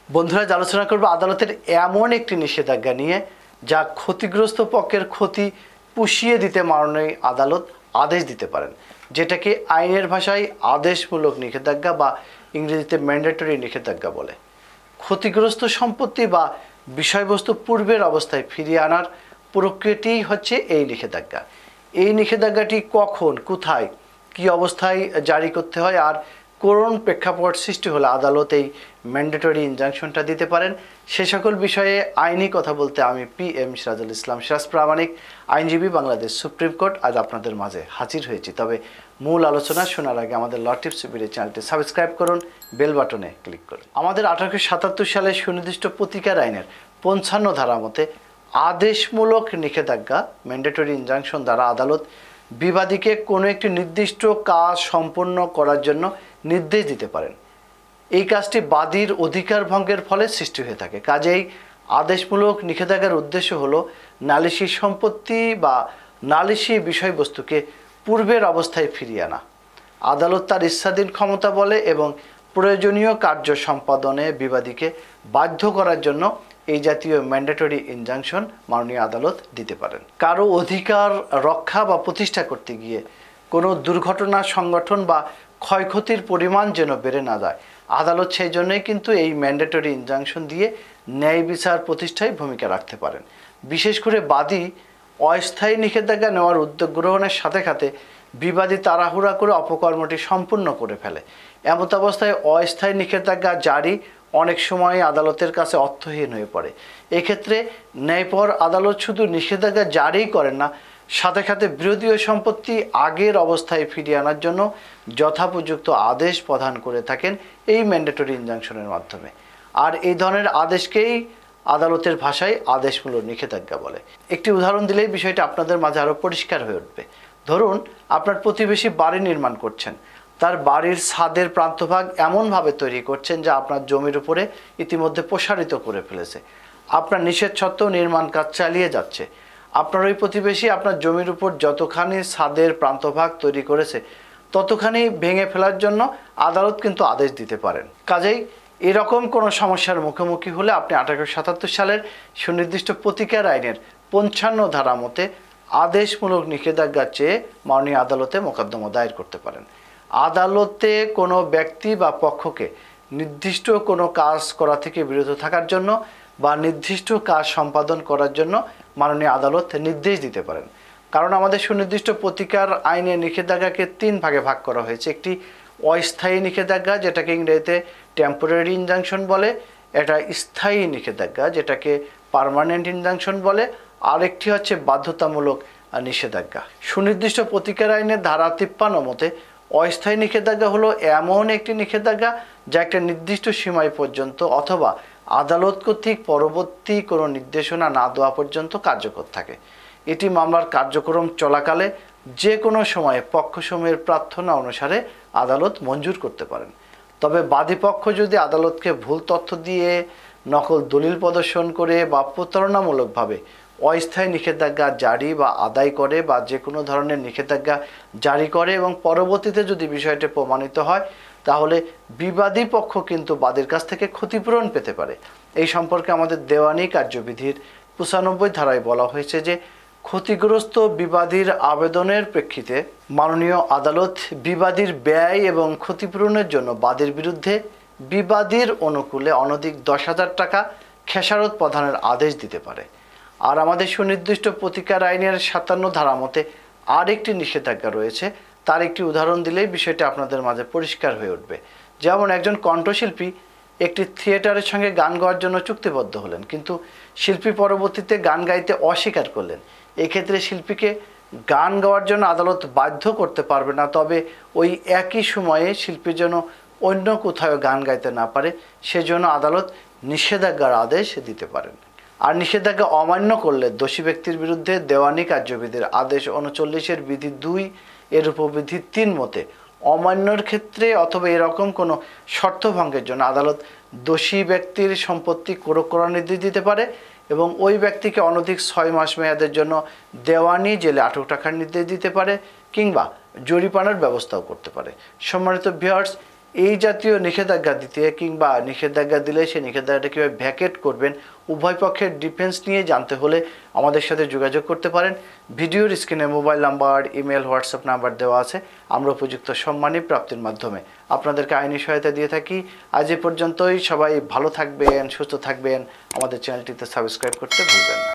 বন্ধুরা, আজ আলোচনা করব আদালতের এমন একটি নিষেধাজ্ঞা নিয়ে যা ক্ষতিগ্রস্ত পক্ষের ক্ষতি পুষিয়ে দিতে মাননীয় আদালত আদেশ দিতে পারেন, যেটাকে আইনের ভাষায় আদেশমূলক নিষেধাজ্ঞা বা ইংরেজিতে ম্যান্ডেটরি নিষেধাজ্ঞা বলে। ক্ষতিগ্রস্ত সম্পত্তি বা বিষয়বস্তু পূর্বের অবস্থায় ফিরিয়ে আনার প্রক্রিয়াটিই হচ্ছে এই নিষেধাজ্ঞা। এই নিষেধাজ্ঞাটি কখন, কোথায়, কী অবস্থায় জারি করতে হয় আর কোন প্রেক্ষাপট সৃষ্টি হলে আদালত এই ম্যান্ডেটরি ইনজাংশনটা দিতে পারেন, সে সকল বিষয়ে আইনি কথা বলতে আমি PM সিরাজুল ইসলাম সিরাজ প্রামাণিক, আইনজীবী, বাংলাদেশ সুপ্রিম কোর্ট, আজ আপনাদের মাঝে হাজির হয়েছি। তবে মূল আলোচনা শোনার আগে আমাদের ল টিপস ভিডিও চ্যানেলটি সাবস্ক্রাইব করুন, বেল বাটনে ক্লিক করুন। আমাদের 1877 সালে সুনির্দিষ্ট প্রতিকার আইনের 55 ধারা মতে আদেশমূলক নিষেধাজ্ঞা ম্যান্ডেটরি ইনজাংশন দ্বারা আদালত বিবাদীকে কোনো একটি নির্দিষ্ট কাজ সম্পন্ন করার জন্য নির্দেশ দিতে পারেন। এই কাজটি বাদীর অধিকার ভঙ্গের ফলে সৃষ্টি হয়ে থাকে। কাজেই আদেশমূলক নিষেধাজ্ঞার উদ্দেশ্য হলো নালিশি সম্পত্তি বা নালিশি বিষয়বস্তুকে পূর্বের অবস্থায় ফিরিয়ে আনা। আদালত তার ইচ্ছাধীন ক্ষমতা বলে এবং প্রয়োজনীয় কার্য সম্পাদনে বিবাদীকে বাধ্য করার জন্য এই জাতীয় ম্যান্ডেটরি ইনজাংশন মাননীয় আদালত দিতে পারেন। কারো অধিকার রক্ষা বা প্রতিষ্ঠা করতে গিয়ে কোনো দুর্ঘটনা সংগঠন বা ক্ষয়ক্ষতির পরিমাণ যেন বেড়ে না যায়, আদালত সেই জন্যই কিন্তু এই ম্যান্ডেটরি ইনজাংশন দিয়ে ন্যায় বিচার প্রতিষ্ঠায় ভূমিকা রাখতে পারেন। বিশেষ করে বাদী অস্থায়ী নিষেধাজ্ঞা নেওয়ার উদ্যোগ গ্রহণের সাথে সাথে বিবাদী তাড়াহুড়া করে অপকর্মটি সম্পূর্ণ করে ফেলে। এমত অবস্থায় অস্থায়ী নিষেধাজ্ঞা জারি অনেক সময় আদালতের কাছে অর্থহীন হয়ে পড়ে। এক্ষেত্রে ন্যায়পর আদালত শুধু নিষেধাজ্ঞা জারিই করেন না, সাথে সাথে বিরোধীয় সম্পত্তি আগের অবস্থায় ফিরিয়ে আনার জন্য যথাপযুক্ত আদেশ প্রদান করে থাকেন এই ম্যান্ডেটরি ইনজাংশনের মাধ্যমে। আর এই ধরনের আদেশকেই আদালতের ভাষায় আদেশমূলক নিষেধাজ্ঞা বলে। একটি উদাহরণ দিলেই বিষয়টা আপনাদের মাঝে আরও পরিষ্কার হয়ে উঠবে। ধরুন, আপনার প্রতিবেশী বাড়ি নির্মাণ করছেন, তার বাড়ির ছাদের প্রান্তভাগ এমনভাবে তৈরি করছেন যা আপনার জমির উপরে ইতিমধ্যে প্রসারিত করে ফেলেছে। আপনার নিষেধ সত্ত্বেও নির্মাণ কাজ চালিয়ে যাচ্ছে। আপনার ওই প্রতিবেশী আপনার জমির উপর যতখানি ছাদের প্রান্তভাগ তৈরি করেছে ততখানি ভেঙে ফেলার জন্য আদালত কিন্তু আদেশ দিতে পারেন। কাজেই এরকম কোনো সমস্যার মুখোমুখি হলে আপনি 1877 সালের সুনির্দিষ্ট প্রতিকার আইনের 55 ধারা মতে আদেশমূলক নিষেধাজ্ঞা চেয়ে মাননীয় আদালতে মোকদ্দমা দায়ের করতে পারেন। আদালতে কোনো ব্যক্তি বা পক্ষকে নির্দিষ্ট কোনো কাজ করা থেকে বিরত থাকার জন্য বা নির্দিষ্ট কাজ সম্পাদন করার জন্য মাননীয় আদালত নির্দেশ দিতে পারেন। কারণ আমাদের সুনির্দিষ্ট প্রতিকার আইনের নিষেধাজ্ঞাকে 3 ভাগে ভাগ করা হয়েছে। একটি অস্থায়ী নিষেধাজ্ঞা, যেটাকে ইংরেজিতে টেম্পোরারি ইনজাংশন বলে, এটা স্থায়ী নিষেধাজ্ঞা, যেটাকে পার্মানেন্ট ইনজাংশন বলে, আরেকটি হচ্ছে বাধ্যতামূলক নিষেধাজ্ঞা। সুনির্দিষ্ট প্রতিকার আইনের ধারা 53 মতে অস্থায়ী নিষেধাজ্ঞা হলো এমন একটি নিষেধাজ্ঞা যা একটা নির্দিষ্ট সীমায় পর্যন্ত অথবা আদালত কর্তৃক পরবর্তী কোনো নির্দেশনা না দেওয়া পর্যন্ত কার্যকর থাকে। এটি মামলার কার্যক্রম চলাকালে যে কোনো সময়ে পক্ষসমূহের প্রার্থনা অনুসারে আদালত মঞ্জুর করতে পারেন। তবে বাদীপক্ষ যদি আদালতকে ভুল তথ্য দিয়ে, নকল দলিল প্রদর্শন করে বা প্রতারণামূলকভাবে অস্থায়ী নিষেধাজ্ঞা জারি বা আদায় করে বা যে কোনো ধরনের নিষেধাজ্ঞা জারি করে এবং পরবর্তীতে যদি বিষয়টি প্রমাণিত হয়, তাহলে বিবাদী পক্ষ কিন্তু বাদীর কাছ থেকে ক্ষতিপূরণ পেতে পারে। এই সম্পর্কে আমাদের দেওয়ানি কার্যবিধির 95 ধারায় বলা হয়েছে যে ক্ষতিগ্রস্ত বিবাদীর আবেদনের প্রেক্ষিতে মাননীয় আদালত বিবাদীর ব্যয় এবং ক্ষতিপূরণের জন্য বাদীর বিরুদ্ধে বিবাদীর অনুকূলে অনধিক 10,000 টাকা খেসারত প্রদানের আদেশ দিতে পারে। আর আমাদের সুনির্দিষ্ট প্রতিকার আইনের 57 ধারা মতে আরেকটি নিষেধাজ্ঞা রয়েছে। তার একটি উদাহরণ দিলেই বিষয়টা আপনাদের মাঝে পরিষ্কার হয়ে উঠবে। যেমন একজন কণ্ঠশিল্পী একটি থিয়েটারের সঙ্গে গান গাওয়ার জন্য চুক্তিবদ্ধ হলেন, কিন্তু শিল্পী পরবর্তীতে গান গাইতে অস্বীকার করলেন। এক্ষেত্রে শিল্পীকে গান গাওয়ার জন্য আদালত বাধ্য করতে পারবে না, তবে ওই একই সময়ে শিল্পী যেন অন্য কোথাও গান গাইতে না পারে সেজন্য আদালত নিষেধাজ্ঞার আদেশ দিতে পারেন। আর নিষেধাজ্ঞা অমান্য করলে দোষী ব্যক্তির বিরুদ্ধে দেওয়ানি কার্যবিধির আদেশ 39-এর বিধি 2 এর উপবিধি 3 মতে অমান্যর ক্ষেত্রে অথবা এরকম কোনো শর্তভঙ্গের জন্য আদালত দোষী ব্যক্তির সম্পত্তি ক্রয় করার নির্দেশ দিতে পারে এবং ওই ব্যক্তিকে অনধিক 6 মাস মেয়াদের জন্য দেওয়ানি জেলে আটক রাখার নির্দেশ দিতে পারে কিংবা জরিমানার ব্যবস্থাও করতে পারে। সম্মানিত ভিউয়ার্স, এই জাতীয় নিষেধাজ্ঞা দিতে কিংবা নিষেধাজ্ঞা দিলে সেই নিষেধাজ্ঞাটা কীভাবে ভ্যাকেট করবেন উভয় পক্ষের ডিফেন্স নিয়ে জানতে হলে আমাদের সাথে যোগাযোগ করতে পারেন। ভিডিওর স্ক্রিনে mobile number, email, WhatsApp number দেওয়া আছে। আমরা উপযুক্ত সম্মানী প্রাপ্তির মাধ্যমে আপনাদেরকে আইনি সহায়তা দিয়ে থাকি। আজ এ পর্যন্তই। সবাই ভালো থাকবেন, সুস্থ থাকবেন। আমাদের চ্যানেলটিতে সাবস্ক্রাইব করতে ভুলবেন না।